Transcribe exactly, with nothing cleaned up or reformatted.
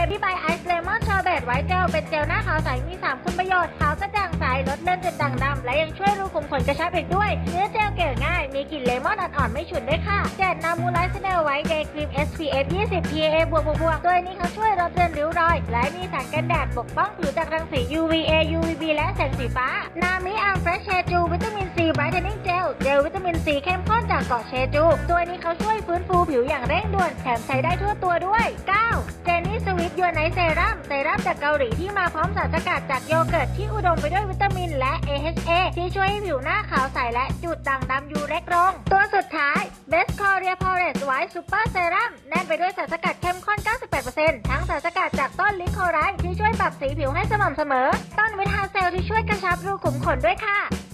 ที่ใบไอซ์เลมอนชอร์เบตไวท์เจลเป็นเจลหน้าขาวใสมีสามคุณประโยชน์ขาวกระจ่างใสลดเลือนจุดด่างดำและยังช่วยรูขุมขนกระชับอีกด้วยเนื้อเจลเกลี่ยง่ายมีกลิ่นเลมอนอ่อนๆไม่ฉุนด้วยค่ะเจ็ดนามูไลท์สเนลไวท์เดย์ครีม เอส พี เอฟ ยี่สิบ พี เอ บวกบวกตัวนี้เขาช่วยลดเลือนริ้วรอยและมีสารกันแดดปกป้องผิวจากรังสี ยู วี เอ ยู วี บี และแสงสีฟ้านามิอัมเฟรชเชจูวิตามินซีไบรท์เทนนิ่งเจลเจลวิตามินซีเข้มข้นจากเกาะเชจูตัวนี้เขาช่วยฟื้นฟูผิวอย่างเร่งด่วนแถมใช้ได้ทั่วตัวด้วยเก้าเจนี่สวิตยูไนท์เซรั่มเซรั่มจากเกาหลีที่มาพร้อมสารสกัดจากโยเกิร์ตที่อุดมไปด้วยวิตามินและ เอ เอช เอ ที่ช่วยให้ผิวหน้าขาวใสและจุดด่างดำยูเล็กลงตัวสุดท้าย Best Korea Poreless White Super Serum แน่นไปด้วยสารสกัดเข้มข้น เก้าสิบแปดเปอร์เซ็นต์ ทั้งสารสกัดจากต้นลิโคไรที่ช่วยปรับสีผิวให้สม่ำเสมอต้นวิตาเซลที่ช่วยกระชับรูขุมขนด้วยค่ะ